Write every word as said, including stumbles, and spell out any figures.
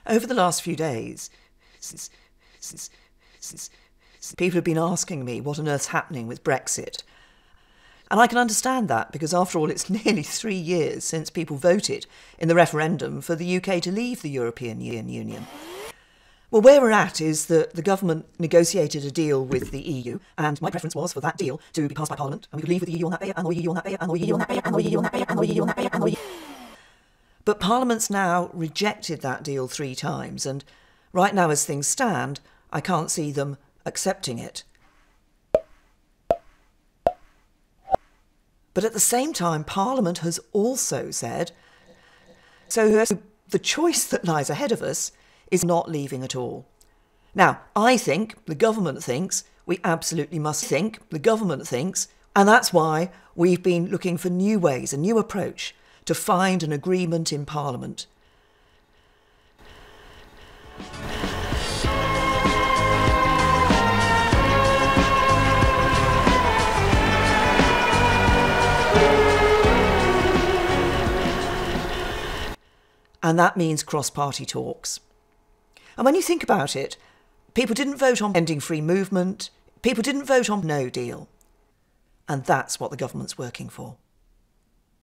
Over the last few days, since, since, since, since people have been asking me what on earth's happening with Brexit. And I can understand that because, after all, it's nearly three years since people voted in the referendum for the U K to leave the European Union. Well, where we're at is that the government negotiated a deal with the E U, and my preference was for that deal to be passed by Parliament, and we could leave with the E U on that day, and the E U on that day, and the E U on that day, and the E U on that day, and the E U on that day, and the E U. But Parliament's now rejected that deal three times, and right now, as things stand, I can't see them accepting it. But at the same time, Parliament has also said, so the choice that lies ahead of us is not leaving at all. Now, I think, the government thinks, we absolutely must think, the government thinks, and that's why we've been looking for new ways, a new approach to find an agreement in Parliament. And that means cross-party talks. And when you think about it, people didn't vote on ending free movement, people didn't vote on no deal. And that's what the government's working for.